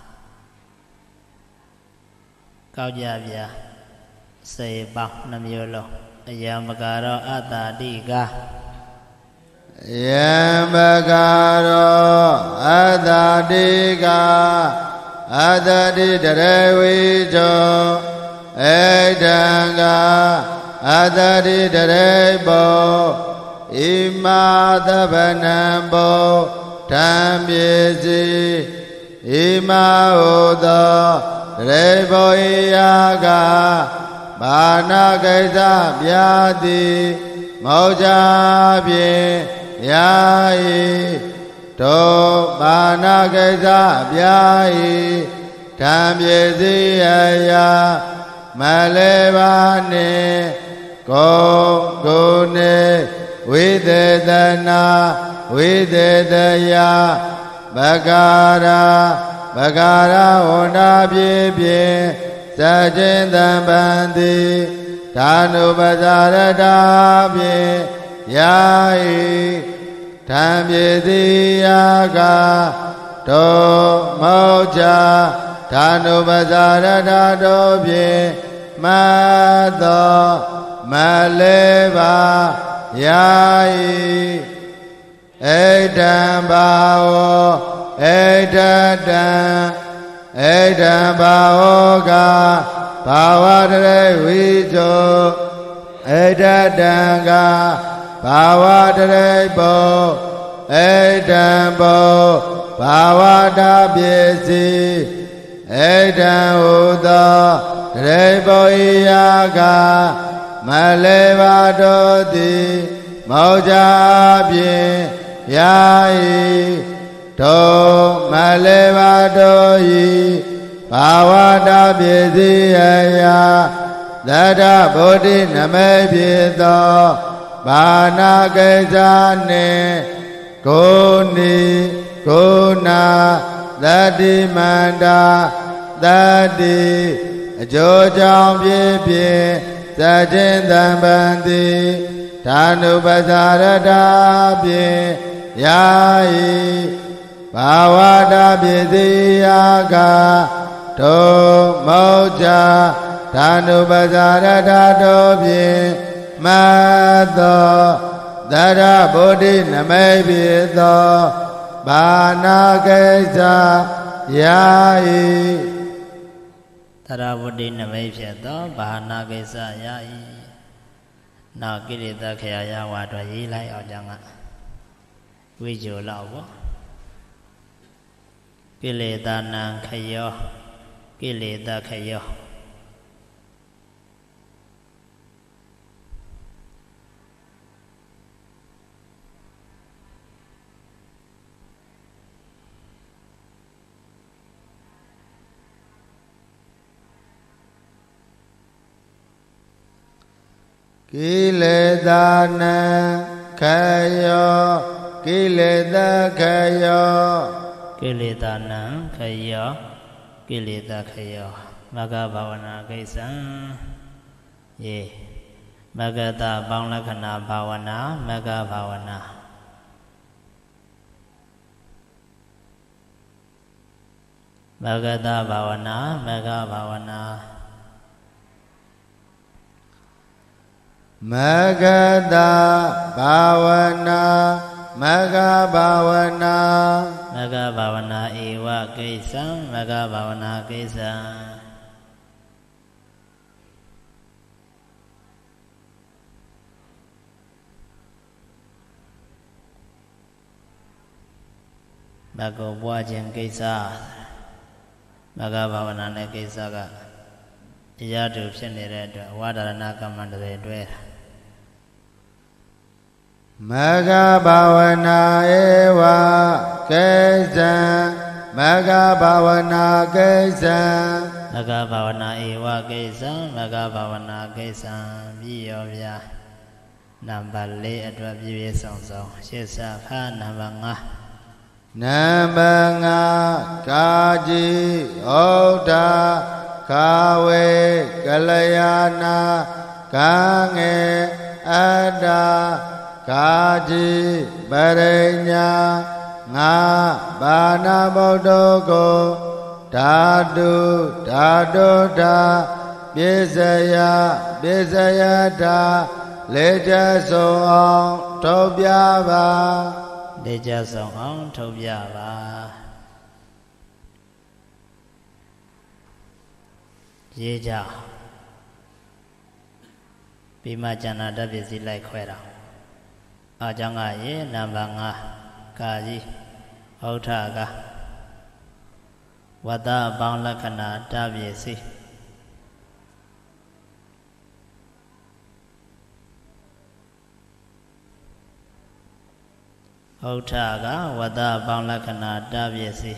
ကောက်ကြဗျာစေပေါင်းနှမျိုးလုံးအယံပကာရောအတ္တတိက
ယံပကာရောအတ္တတိကအတ္တတိတရေဝိတောဧတံကအတ္တတိတရေဘောဣမာသဗ္ဗနံဘောဓမ္မေစီဣမာဟုသောတရေဘောဣယာကဘာနာကိစ္စဗျာတိမောဇာဖြင့်ယာဤတောဘာနာကိစ္စဗျာဤဓမ္မေစီအယာမလေပါနှင့်ကိုကိုနေဝိသေသနာဝိသေသယဘဂရာဘဂရာဝန္တာပြေဖြင့်သခြင်းတံပန္တိဓာနုပဇာရတာဖြင့်ယာဤဓမ္မေတိယာကတောမောဇာဓာနုပဇာရတာတို့ဖြင့်မသောမလေးပါယာဤဧတံဘာဝဧတတံဧတံဘာဝကဘာဝတရေဝိဇောဧတတံကဘာဝတရေဘောဧတံဘောဘာဝတာပစ္စည်းဧတံဟုသောတရေဘောဣယာကမလေးပါတို့သည်မောဇာဖြင့်ယာဤတောမလေးပါတို့ဤဘာဝတာပစ္စည်းအရာသတ္တဗုဒ္ဓနမေဖြစ်သောဘာနာကိစ္စနှင့်ကိုနိကိုနာသတ္တိမန္တာသတ္တိအကျိုးကြောင့်ဖြစ်ဖြစ်သခြင်းတံပန္တိဓာနုပဇာရတာဖြင့်ယာဤဘာဝတာပစ္စည်းယာကတောမောဇာဓာနုပဇာရတာတို့ဖြင့်မသောသရဗုဒ္ဓနမေဖြစ်သောဘာနာကိစ္စယာဤ
သရဗုဒ္ဓနမေဖြစ်သောဘာနာကိစ္စယာဤနောက်ကိလေသာခရာယဝါတို့ရေးလိုက်အောင်ကြောင့်ကဝိဇ္ဇောလောက်ပေါ့ကိလေသာနံခယောကိလေသာခယော
ကိလေသာနံခယောကိလေသာခယော
ကိလေသာနံခယောကိလေသာခယောမဂ္ဂဘာဝနာကိစ္စံယေမဂ္ဂတပေါင်းလက္ခဏာဘာဝနာမဂ္ဂဘာဝနာမဂ္ဂတဘာဝနာမဂ္ဂဘာဝနာ
မဂ္ဂတဘာဝနာမဂ္ဂဘာဝနာ
မဂ္ဂဘာဝနာဧဝကိစ္စံမဂ္ဂဘာဝနာကိစ္စံမဂ္ဂဘွားခြင်းကိစ္စမဂ္ဂဘာဝနာနဲ့ကိစ္စကအရာတူဖြစ်နေတဲ့အတွက်ဝါဒရဏကမ္မန္တရေတွဲ
Maga Bhavana Eva Kesan Maga Bhavana Kesan
Maga Bhavana Eva Kesan Maga Bhavana Kesan Biyovya Number Le Adwa Bibi Song Song Shesa Pha Number Nga
Number Nga Kaji Oda Kawe Kalayana Kange Ada Kaji Barenya Nga Bana Bodoko Dadu Dadu Da Bizaya Bizaya Da Leja Song Tobyaba
Leja Song Tobyaba Yeja Bima Jana Da Bizilai Kwera Ajanga Ye Nambanga Kaji Autaga Wada Banglakana Dabyesi Autaga Wada Banglakana Dabyesi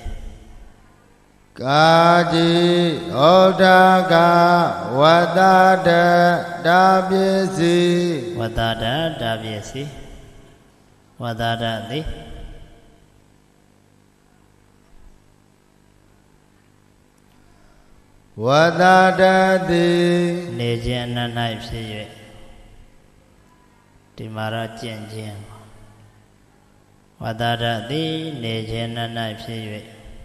Kaji Odaga Wadada Dabyesi
Wadada Dabyesi Wadada Di
Wadada Di
Nejana Nai Psiye Timara Jen Jen Wadada Di Nejana Nai Psiye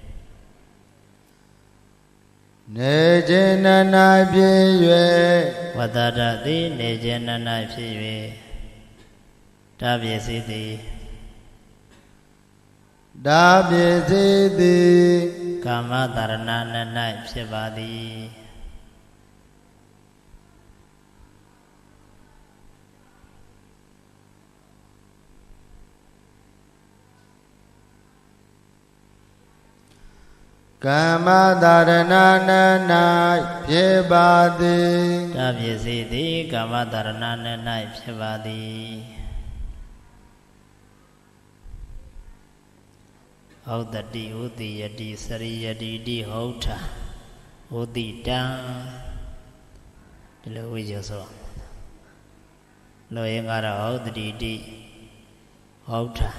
Nejana Nai Psiye
Wadada Di Nejana Nai Psiye Dabyesi Di
Dabyesi Di
Kama Dharana Nai Psibadi
Kama Dharana Nai Psibadi
Dabyesi Di Kama Dharana Nai Psibadi Audati Uti Yadi Sari Yadi Di Hota Uti Dan Dilo Wijoso Lo Yengara Audati Di Hota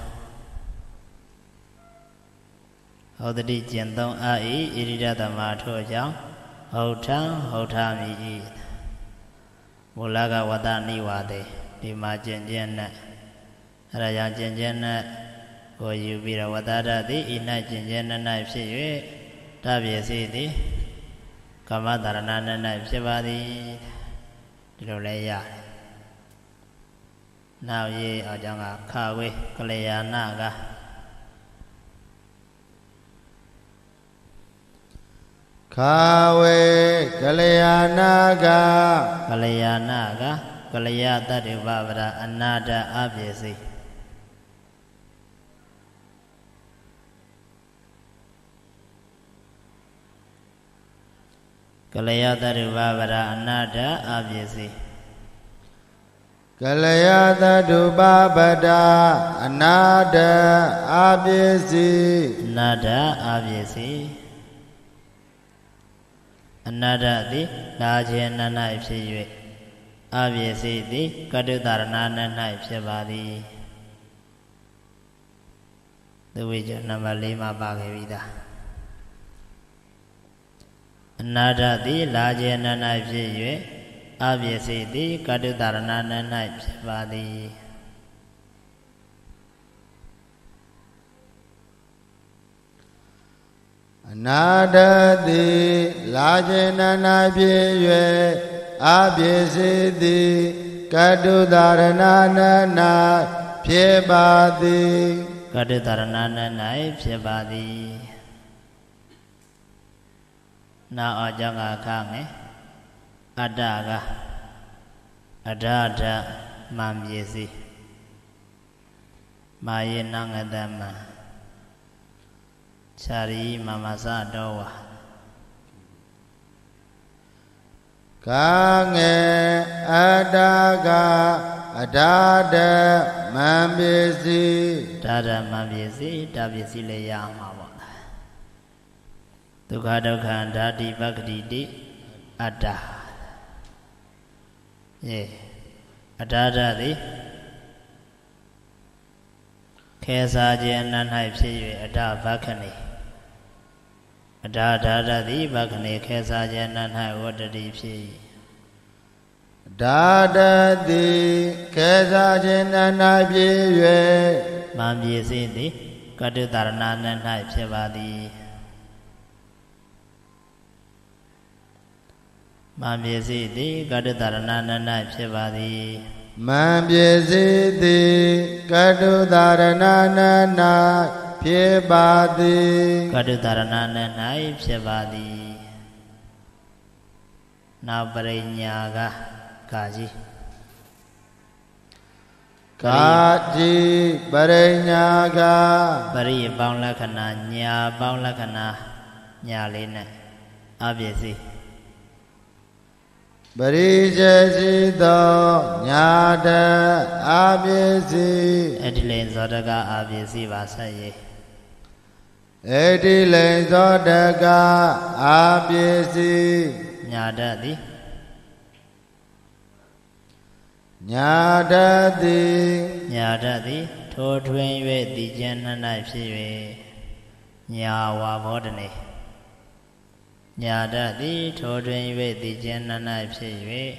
Audati Jendong Ai Irida Damato Jang Hota Hota Mi Mulaga Wadani Wade Dima Jenjena Raja Jenjena Or you be a Wadada the Ina Jinjana knife say, Tabia say the Kamadarana knife Shabadi Lolaya. Now ye are Janga Kawe Kalea Naga
Kawe Kalea Naga
Kalea Naga Kalea Tadi Babra Anada Abisi Kalayata Rubabara Anada Abhyasi
Kalayata Rubabada Anada Abhyasi
Nada Abhyasi Anada Di Lajena Knife Siwe Abhyasi Di Kadudarana Knife Shabadi The Wija number Lima Bagavida Nada Di Lajena Knife Siwe Abhyasi Di Kadudarana Knife Shabadi
Nada Di Lajena Knife Abhyasi Di Kadudarana Knife Shabadi
Kadudarana Knife Shabadi Na Ajanga Kange Adaga Adada Mamyesi Mayenangadama Chari Mamasa Dowa
Kange Adaga အဒါဒမံပစ္စည်း
ဒါဒမံပစ္စည်းဒါပစ္စည်းလည်းရမှာပေါ့ဒုက္ခဒုက္ခဓာတိပက္ခတိတိအတ္တယေအတ္တဓာတိခဲစားခြင်းအနတ်၌ဖြစ်၍အတ္တဘက္ခဏိအတ္တဓာတတိဘက္ခဏိခဲစားခြင်းအနတ်၌ဝတ္တတိဖြစ်
ဓာတတိခဲစားခြင်းအနတ်၌ဖြစ်၍
မံပစ္စည်းသည်ကတုတရဏအနတ်၌ဖြစ်ပါသည်မံပစ္စည်းသည်ကတုတရဏအနတ်၌ဖြစ်ပါသည်
မံပစ္စည်းသည်ကတုတရဏအနတ်၌ဖြစ်ပါသည်
ကတုတရဏအနတ်၌ဖြစ်ပါသည်နောက်ပရိညာကကာကြီး
ကာကြီးပရိညာက
ပရိပေါင်းလက္ခဏာညာပေါင်းလက္ခဏာညာလေးနဲ့အပစ္စည်း
ပရိစေစီသောညာတအပစ္စည်း
အတိလိန်ဇောတကအပစ္စည်းပါဆက်ရေး
အတိလိန်ဇောတကအပစ္စည်း
ညာတသည်
ညာတသည်
ညာတသည်ထိုထွင်း၍တည်ခြင်း၌ဖြစ်၍ညာဝါဘောဓနေညာတသည်ထိုတွင်၍တည်ခြင်း၌ဖြစ်၍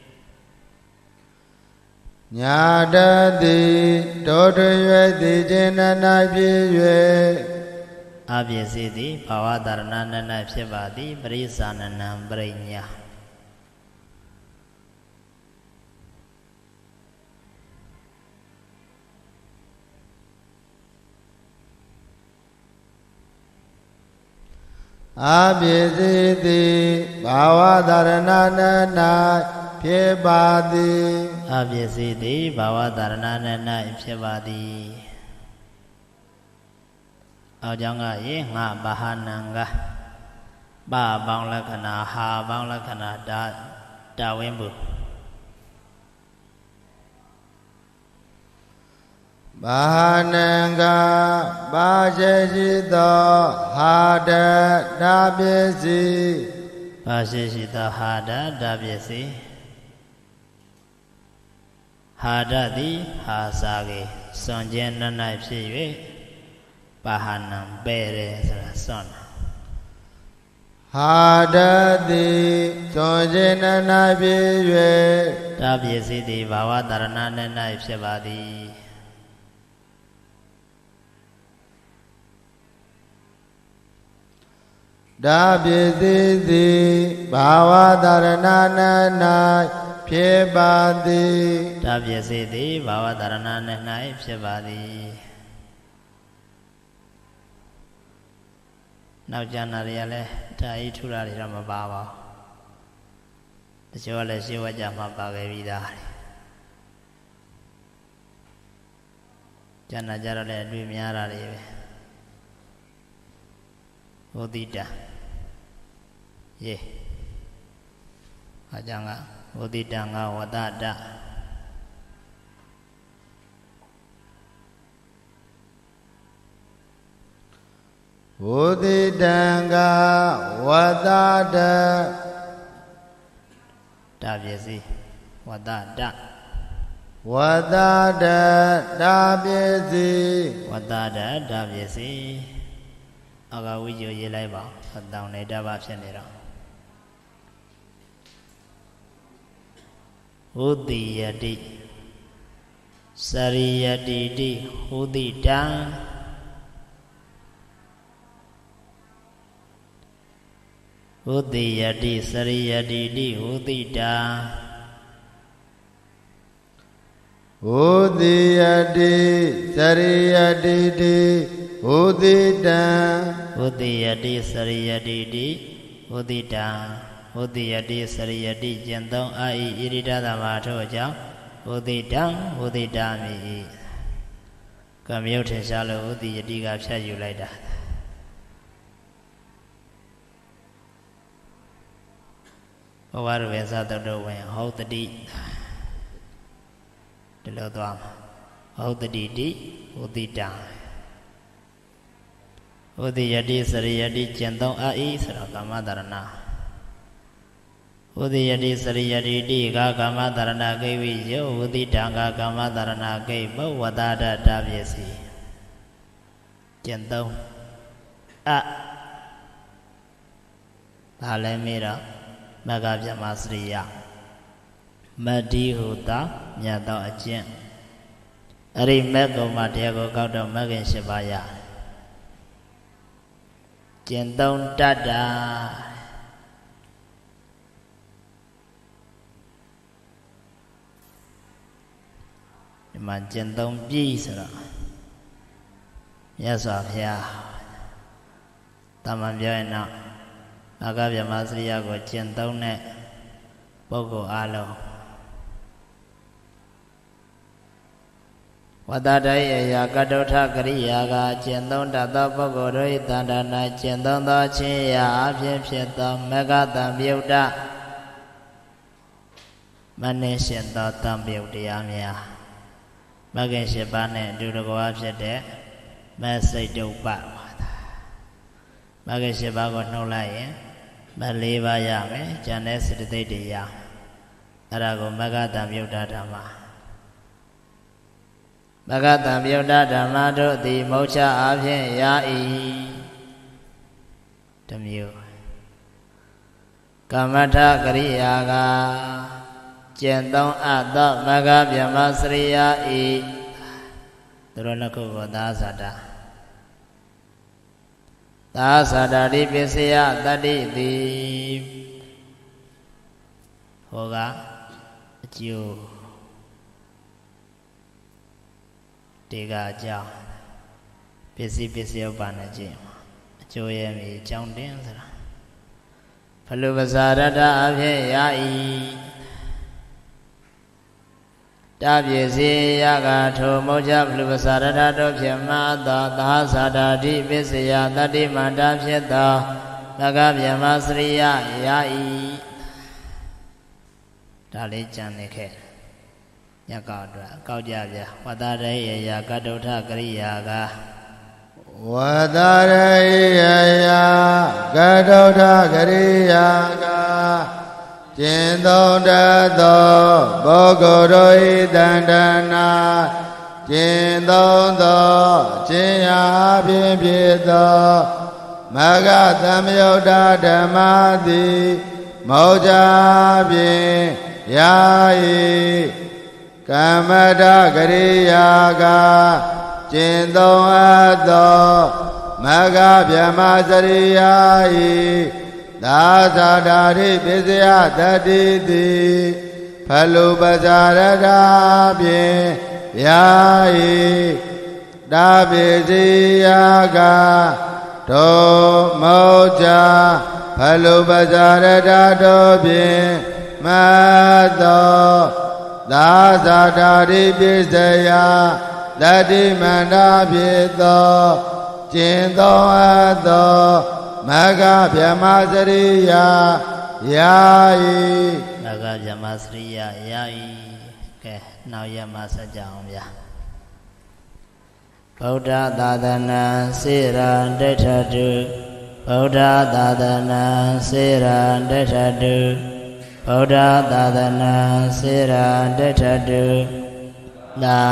ညာတသည်ထိုတွင်၍တည်ခြင်း၌ဖြစ်၍
အပစ္စည်းသည်ဘာဝတရဏ၌ဖြစ်ပါသည်ပရိစ္ဆာနနံပရိညာ
အပစ္စည်းသည်ဘာဝတရဏ၌ဖြစ်ပါသည်
အပစ္စည်းသည်ဘာဝတရဏ၌ဖြစ်ပါသည်အောက်ကြောင့်ကရေငါဘာဟနံကပပေါင်းလက္ခဏာဟာပေါင်းလက္ခဏာဒါတာဝင်းဘူး
ဘာနံကပါရှိရှိသောဟာဒတာပစ္စည်း
ပါရှိရှိသောဟာဒတာပစ္စည်းဟာဒသည်ဟာစာကေစွန်ကျဲန၌ဖြစ်၍ပါဟနံပဲ့တယ်ဆိုတာစွန်
ဟာဒသည်စွန်ကျဲန၌ဖြစ်၍
တာပစ္စည်းသည်ဘာဝတရဏ၌ဖြစ်ပါသည်
ဒါပစ္စည်းသည်ဘာဝတရဏ၌ဖြစ်ပါသည်
ဒါပစ္စည်းသည်ဘာဝတရဏ၌ဖြစ်ပါသည်နောက်ကျန်တာတွေကလည်းဒါဤထူတာတွေတော့မပါပါဘူးတချို့ကလည်းရှင်းဝကြမှာပါခဲ့ပြီးသားကျန်တာကြတော့လည်းအတွေ့များတာတွေပဲဟောတိတာယေအကြောင်းကဝုတိတံကဝတ္တတ
ဝုတိတံကဝတ္တတ
တာပစ္စည်းဝတ္တတ
ဝတ္တတတာပစ္စည်း
ဝတ္တတတာပစ္စည်းအကဝိဇ္ဇရေးလိုက်ပါအတောင်နေတာပါဖြစ်နေတော့ဟုတိယတိစရိယတိတိဟုတိတံဟုတိယတိစရိယတိတိဟုတိတံ
ဟုတိယတိစရိယတိတိဟုတိတံ
ဟုတိယတိစရိယတိတိဟုတိတံဟုတိယတိစရိယတိကျင့်သုံးအာဤဣရိဒသမထို့ကြောင့်ဟုတိတံဟုတိတံမိ၏ကံမြုပ်ထင်ရှားလို့ဟုတိယတိကဖြတ်ယူလိုက်တာဘဝရဝေသတ္တဝင်ဟောတတိဒီလိုသွားမှာဟုတ်တတိတိဥတိတံဥတိယတိစရိယတိကျင့်သုံးအာဤဆိုတော့ကာမတရဏဥတိယတိစရိယတိတိကာကာမတရဏကိဝိယောဥတိတံကာကာမတရဏကိပုဝတ္တဒတပစ္စည်းကျင့်သုံးအဒါလည်းမေးတော့မဂ္ဂဗြဟ္မစရိယမတ္တိဟုတာမြတ်သောအကျင့်အဲ့ဒီမဂ္ဂုံမှာတရားကိုကောက်တော့မဂ္ဂင်၈ပါးရကျင့်သုံးတတ်တာဒီမှာကျင့်သုံးပြီဆိုတော့မြတ်စွာဘုရားတမန်ပြောရင်တော့မဂ္ဂဗြဟ္မစရိယကိုကျင့်သုံးတဲ့ပုဂ္ဂိုလ်အလုံးဝတ္တတယေယကတ္တုထကရိယာကကျင့်သုံးတတ်သောပုဂ္ဂိုလ်တို့၏တဏ္ဍာ၌ကျင့်သုံးသောခြင်းရာအဖြစ်ဖြစ်သောမဂ္ဂတံပြုတ်တမနည်းရှင်သောတံပြုတ်တရားများမဂ္ဂင်၈ပါးနှင့်အတူတကွာဖြစ်တဲ့မစိတ်တုပ္ပမဂ္ဂင်၈ပါးကိုနှုတ်လိုက်ရင်မ၄ပါးရမယ်ကျန်တဲ့စေတသိက်တွေရအဲ့ဒါကိုမဂ္ဂတံပြုတ်တဓမ္မမဂ္ဂတံပြုတ်တဓမ္မတို့သည်မောချအဖြစ်ရ၏တမျိုးကမ္မထကရိယာကကျင့်သုံးအပ်သောမဂ္ဂဗြဟ္မစရိယဤသူတို့နှစ်ခုကိုသာသတာသာသတာတိပစ္စယတတ္တိတိဟောကအကျိုးဒီကအကြောင်းပစ္စည်းပစ္စယဥပါနဲ့ကြည့်အကျိုးရဲ့မြေအကြောင်းတင်းဆိုတာဖလူပဇာရတအဖြစ်ရ၏တပြည့်စေရကထိုမောချဖလူပဇာရတတို့ဖြစ်မှသောသာသတာတိပစ္စယတတ္တိမန္တဖြစ်သောမဂ္ဂဗြဟ္မစရိယရ၏ဒါလေးကြံနေခဲ့ညကောက်အတွက်ကောက်ကြပြဝတ္တရေယကတ္တုထကရိယာက
ဝတ္တရေယကတ္တုထကရိယာကကျင့်သုံးတတ်သောပုဂ္ဂိုလ်တို့၏တဏ္ဍာနာကျင့်သုံးသောခြင်းရာဖြင့်ဖြစ်သောမဂ္ဂသမယုတ်တဓမ္မသည်မောချဖြင့်ရ၏ကမ္မထကရိယာကကျင့်သုံးအပ်သောမဂ္ဂဗြဟ္မစရိယာ၏သာသတာရိပစ္စယတတ္တိတိဖလူပဇာရတဖြင့်ရ၏တာပိစီယာကတောမောချဖလူပဇာရတတို့ဖြင့်မသောသာသတာရိပစ္စယတတ္တိမန္တဖြစ်သောကျင့်သုံးအပ်သောမဂ္ဂဗြဟ္မစရိယရ၏
မဂ္ဂဗြဟ္မစရိယရ၏ကဲနောက်ရမှာဆက်ကြအောင်ဗျာဗုဒ္ဓသာသနာစေရန်ဒိဋ္ဌတုဗုဒ္ဓသာသနာစေရန်ဒိဋ္ဌတုဗုဒ္ဓသာသနာစေရန်ဒိဋ္ဌတုသာ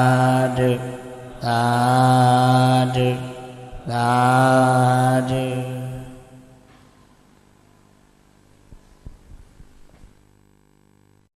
ဓုသာဓုသာဓု